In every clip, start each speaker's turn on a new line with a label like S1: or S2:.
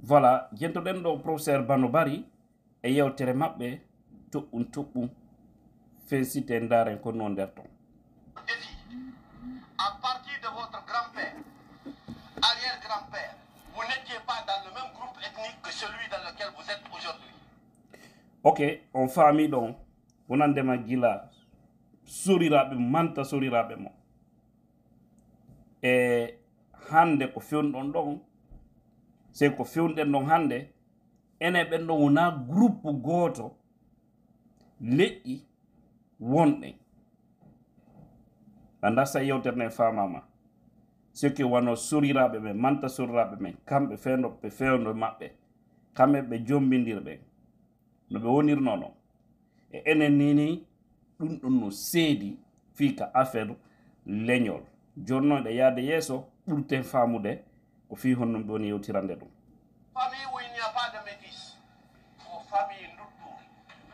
S1: voilà jentoɗen ɗo professeur Bano Barry e yewtere maɓɓe toɓɓum felicité ndaren ko non nder ton.
S2: À partir de votre grand-père, arrière-grand-père, vous n'étiez pas dans le même groupe ethnique que celui dans lequel vous êtes aujourd'hui.
S1: Ok, on famille donc wonandema gila soriraɓe manta soriraɓe mo e hande ko fewnɗon ɗon c'est ko fewnɗen ɗon hande ene ɓen ɗon wona groupe goto leƴƴi wonɗen anda sa yewtere nde famama ce que wano soriraɓe men manta soriraɓe men kamɓe fewnoɓe fewno maɓɓe kamɓe ɓe jombidirɓe no ɓe wonirno non e enen nini ɗum ɗum no seedi fika affaire leñol jonno ɗe yaade yeeso ɓurten famude ko fi honnon ɓe woni yewtirande ɗum.
S2: Famille où il n'y a pas de métis, aux familles nduttuɗi.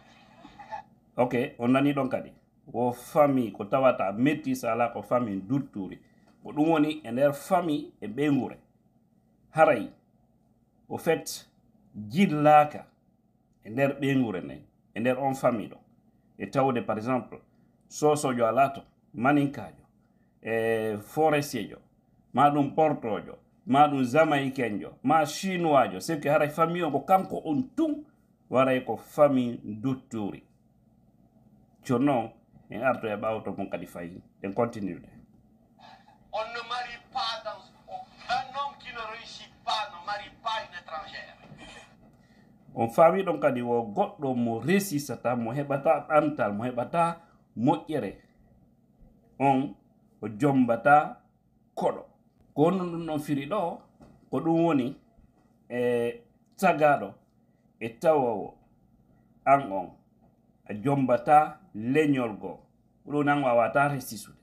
S1: Ok, on nani ɗon kadi wo famille ko tawata métis ala ko famille dutturi ko ɗum woni e nder famille e ɓeygure haray au fait jillaka e nder ɓeygure nden e nder on famille ɗo e tawde par exemple sosojo ala to maninkajo e forestiejo ma ɗum portojo ma ɗum jamaïcainjo ma chinoisjo c'est que haray famille o ko kanko on tun waray ko famille dutturi jonnon en arto e ɓawto mon kadi fayi en continue de.
S2: On ne marie pas dans... Un homme qui ne réussit pas ne marie pas une étrangère.
S1: On faami ɗon kadi wo goɗɗo mo resisata mo heɓata ɗantal mo heɓata moƴƴere on o jombata koɗo ko wonno ɗum ɗon firi ɗo ko ɗum woni e tagaɗo e tawowo an on a jombata leñol goo ɗum nan wawata resisude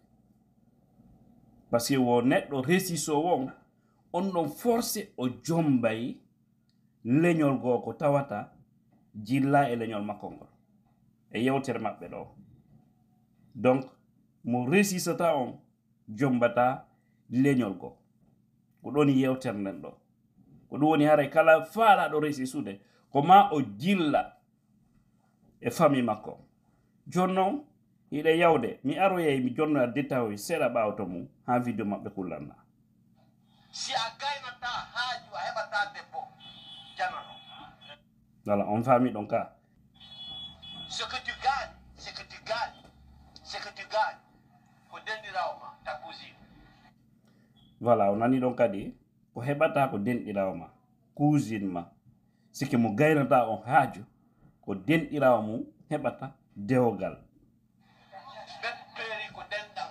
S1: par ce que wo neɗɗo resisowo on ɗon forcé o jombay leñol goo ko tawata jilla e leñol makko ngol e yewtere maɓɓe ɗo donc mo resisata on jombata leñol goo ko ɗon yewtere nden ɗo ko ɗum woni haray kala faalaɗo resisude ko ma o jilla e famille makko jonnon hiɗe yawde mi aroyey mi jonnoya détail seeɗa ɓawto mum ha vidéo maɓɓe kullanna.
S2: Si a gaynata haaju a heɓata debbo janano.
S1: Voilà, on famille donc là.
S2: Ce que tu gagnes, ce que tu gagnes, ce que tu gagnes, ko denɗirawo ta cousine.
S1: Voilà, on nani donc kadi ko heɓata ko denɗirawo ma cousine ma siki mo gaynata on haaju ko denɗirawo mum heɓata dewgal.
S2: Bepperi ko denɗam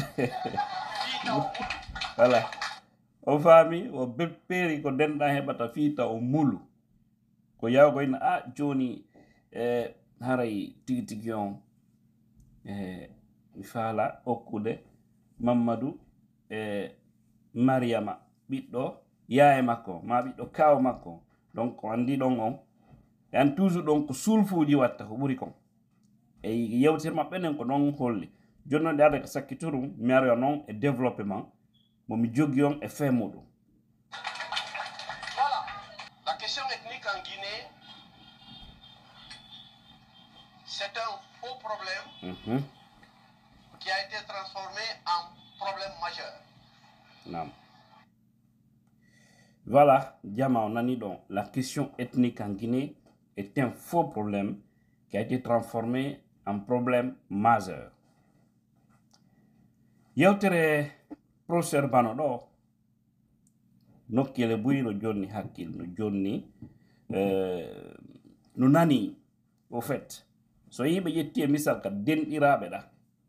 S2: heɓata.
S1: Voilà, on famille o bepperi ko denɗam heɓata fiita o mulu ko yawgo ina a joni haray tigi tigi on mi faala hokkude Mamadou Mariama ɓiɗɗo yaye makko ma ɓiɗɗo kaw makko donc o andi ɗon on e an toujours ɗon ko sulfuji watta ko ɓuri kon e yewtere maɓɓe nen ko ɗon holli jonnon ɗe arde ko sakkitorum mi aroya noon e développement momi jogui on e fin muɗum.
S2: Voilà, la question ethnique en Guinée, c'est un faux problème qui a été transformé en problème majeur.
S1: Non. Voilà, Diama, on a dit donc, la question ethnique en Guinée est un faux problème qui a été transformé en problème majeur. Yewtere professeur Bano ɗo nokkele buyi no jonni hakkil no jonni no nani au fait so yimɓe ƴetti e misal ka denɗiraɓe ɗa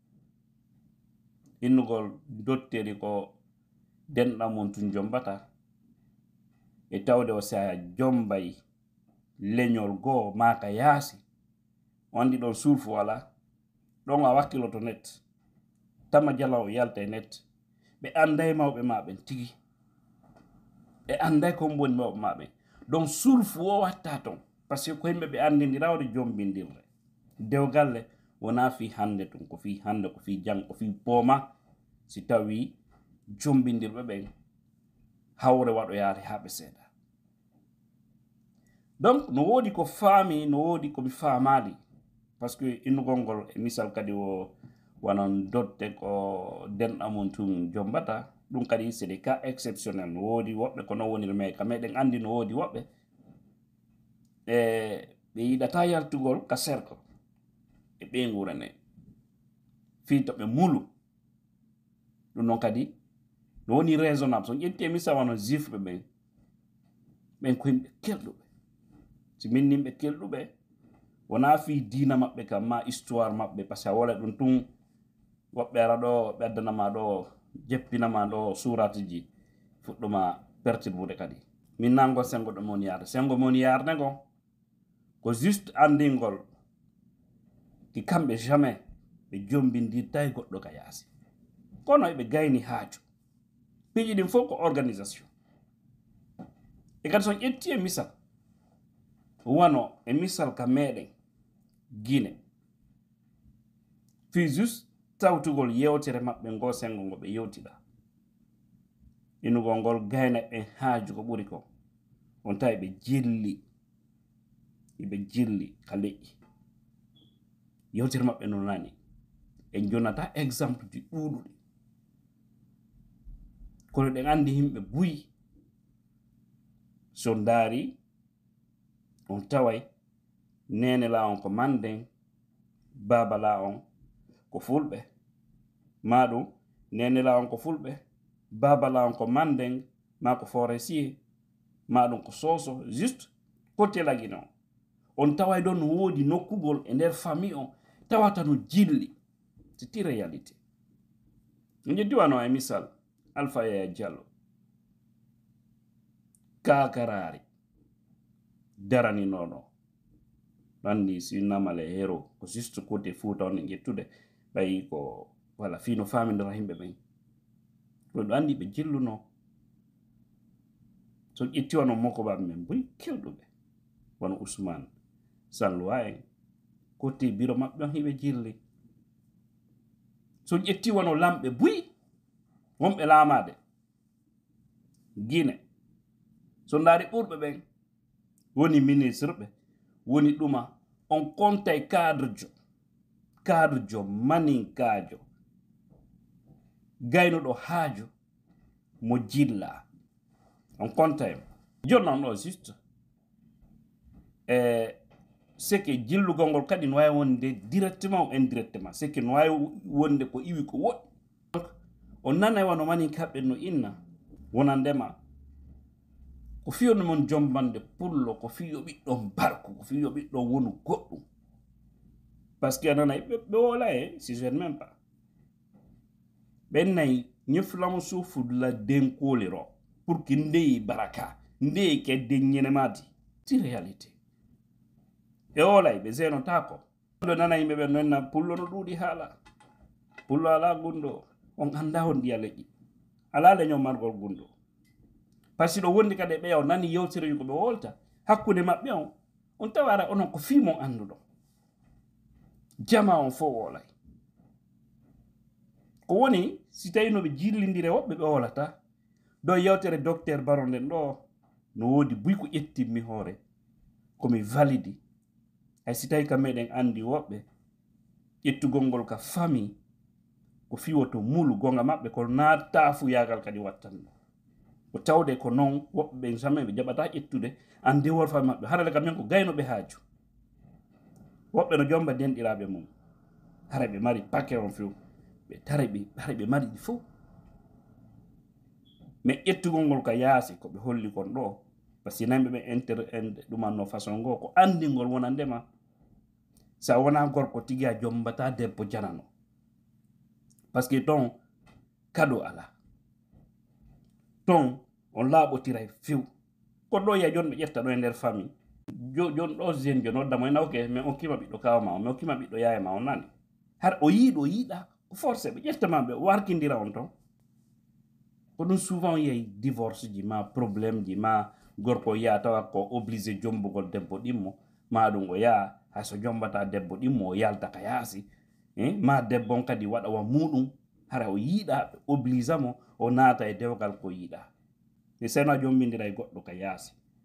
S1: innugol dotteri ko denɗam mum tun jombata e tawde o sa jombay leñol goo maka yaasi o andi ɗon sulfu wala ɗon a wakkiloto net tama jala o yalta e net ɓe anday mawɓe maɓen tigi e anday ko mboni mawɓe maɓe donc sulfu o watta ton par ce que ko yimɓe ɓe andindirawde jombindirde dewgalle wona fi hande tun ko fi hande ko fi jang ko fi pooma si tawi jombindirɓe ɓen hawre waɗo yaade haɓe seeɗa donc no wodi ko faami no wodi ko mi faamali parce que innugol ngol e misal kadi o wanon dotte ko denɗamon tun jombata ɗum kadi c'est des cas exceptionnel no wodi woɓɓe ko non woniri mais ka meɗen andi no wodi woɓɓe ɓe yiɗata yaltugol ka cercle e ɓe ngurane fi to ɓe mulu ɗum noon kadi no woni raisonnable so ƴetti e misal wano jifɓe ɓen ko yimɓe kelɗuɓe si min yimɓe kelɗuɓe wona fi diina maɓɓe kam ma histoire maɓɓe par ce que a wola ɗum tun woɓɓe ara ɗo ɓe addanama ɗo jeppinama ɗo suratuji fuɗɗuma pertirbude kadi min nangol sengo ɗo moni yarde sengo moni yarde ngo ko juste andingol ki kamɓe jamais ɓe jombindirta e goɗɗo ka yaasi kono eɓe gayni haaju piiji ɗin fof ko organisation e kadi son ƴetti e misal wano e misal ka meɗen Guinée fi juste tawtugol yewtere maɓɓe ngo sengo ngo ɓe yewtiɗa inugol ngol gayna ɓen haaju ko ɓuri ko on tawi ɓe jilli ka leƴƴi yewtere maɓɓe no nani en jonnata exemple ji ɗuɗuɗi kono ɗen andi yimɓe buyi so ndaari on taway nene la on ko manden baba la on ko fulɓe maɗum nene la on ko fulɓe baba la on ko manden ma ko forestier maɗum ko soso juste côté lagi non on taway ɗon no woodi nokkugol e nder famille on tawata no jilli c'est une réalité on jeddiwano e misal Alpha Diallo kakarari darani nono andi si namale hero ko juste côté Fouta on jettude ɓayi ko voilà fino famindira yimɓe ɓen ɗo andi ɓe jilluno so ƴetti wano mokoɓaɓe men boyi kewɗuɓe wono Ousmane Salloua en côté biro maɓɓe on hiɓe jilli so ƴetti wano lamɓe buyi wonɓe laamade Guinée so ndaari ɓurɓe ɓen woni ministre ɓe woni ɗuma on kontay cadre jo maninkajo gaynuɗo haaju mo jilla on kontay jonnon ɗo juste c'est que jillugol ngol kadi no wawi wonde directement ou indirectement c'est que no wawi wonde ko iwi ko woɗɗi donc on nana wano maninkaɓe no inna wonandema ko fiyono mon jombande pullo ko fiyo ɓiɗɗon barku ko fiyo ɓiɗɗon wonu goɗɗum par ce que anana ɓe wola si je même pas ɓen nayi ñeflamo suufudla denkoli ro pour que ndeyi baraka ndeyi kedde ñenemati ti réalité e wolay ɓe zenotako ɗo nana yimɓe ɓen nonna pullo no ɗuuɗi haala pullo ala gundo on anda on ndiya leƴƴi ala leño margol gundo par ce que ɗo wondi kadi ɓeya o nani yewtere ko ɓe wolta hakkude maɓɓe on tawara onon ko fimon anduɗo jama on fo wolay ko woni si tawi no ɓe jillidire woɓɓe ɓe wolata ɗo yewtere docteur Baro nden ɗo no woodi buy ko ƴettimmi hoore komi validi hay si tawi kam meɗen andi woɓɓe ƴettugol ngol ka famille ko fiwoto mulu gonga maɓɓe ko naata fu yagal kadi wattanno ko tawde ko non woɓɓe ɓen jamais ɓe jaɓata ƴettude ande wor famille maɓɓe harale kam men ko gaynoɓe haaju woɓɓe no jomba denɗiraɓe mum hara ɓe mari paquet on few ɓe tare ɓe mari ɗi fof mais ƴettugol ngol ka yaasi ko ɓe holli kon ɗo par ce que nanɓe ɓe ɗumanno façon ngo ko andingol wonandema sa wona gorko tigi a jombata debbo janano par ce que ton kado ala ton on laaɓotiray few kono ɗo yiya jon ɓe ƴetta ɗo e nder famille jon ɗo jeune jo noddamo en ok mais on kima ɓiɗɗo kawa ma on mais on kima ɓiɗɗo yaya ma on nani har o yiiɗo yiiɗa ko forcé ɓe ƴettama ɓe warkindira on ton ko ɗum souvent yiyay divorce ji ma probléme ji ma gorko yaa tawa ko obligé jombugol debbo ɗimmo ma ɗum o yaa hayso jombata debbo ɗimmo o yalta ka yaasi ma debbo on kadi waɗa wa muɗum hara o yiiɗa ɓe oblige mo o naata e dewgal ko yiiɗa e seno a jombindira e goɗɗo ka yaasi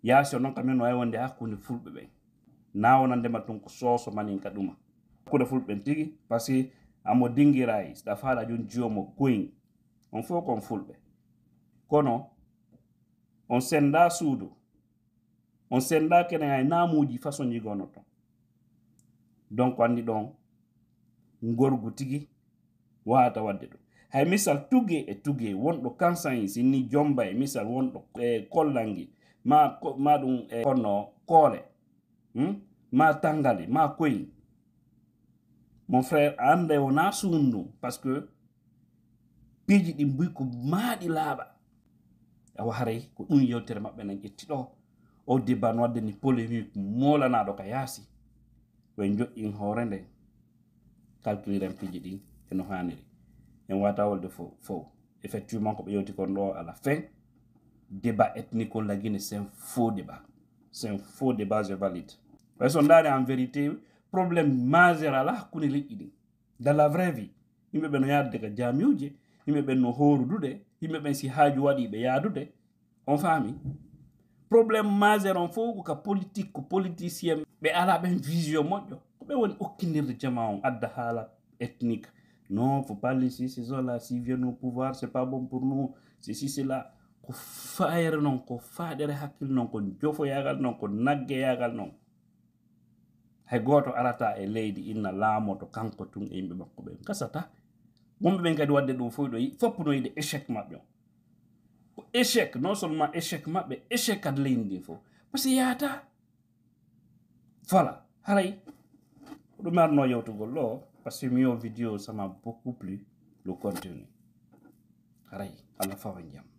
S1: yaasi non kamen no ay wonde hakkunde fulɓe ɓen na wonande ma tun ko sooso manin ka ɗuma hakkude fulɓe tigi parce que amo dingiray da faala jon jiyomo goyin on fof kon fulɓe kono on senda suudu on senda kene ay namuji façon ji gono ton donc andi ɗon gorgu tigi wata wadde ɗum hay misal tuge wonɗo kansan sinni jomba e misal wonɗo kollangi ma ɗum konno koole ma tangali ma koyi mon frère ande wona suundu parce que piiji ɗi mbuy ko maaɗi laaɓa awa haray ko ɗum yewtere maɓɓe nan ƴetti ɗo o débat no wadde ni polémique molanaɗo ka yaasi koye joƴƴin hoore nde calculiren piiji ɗi eno haniri en wata wolde fo effectivement ko ɓe yewti kon ɗo à la fin débat ethnique on lagine c'est un faux débat je valide way so ndaari en vérité probléme majeur ala hakkunde leƴƴi ɗi dans la vraie vie yimɓe ɓe no yadde ka jamiuje yimɓe ɓen no horudude yimɓe ɓen si haaju waɗi ɓe yaadude on faami probléme majeur on fof ko ka politique ko politicien ɓe ala ɓen vision moƴƴo ko ɓe woni okkinirde jama on adda haala ethnique non faut pas laisser ces gens là s'ils viennent au pouvoir c'est pas bon pour nous ceci cela ko fayre non ko faaɗere hakkille non ko jofoyagal non ko naggeyagal non hay goto arata e leydi inna laamoto kanko tun e yimɓe makko ɓen kasata wonɓe ɓen kadi wadde ɗum fof ɗo fopp no yiide échec maɓɓe on ko échec non seulement échec maɓɓe échec kadi leydi ndi fof par ce que yahata voilà haray ɗum arno yewtugol ɗo par ce que mi yo vidéo ça m'a beaucoup plu le contenu haray Allah fawa jam.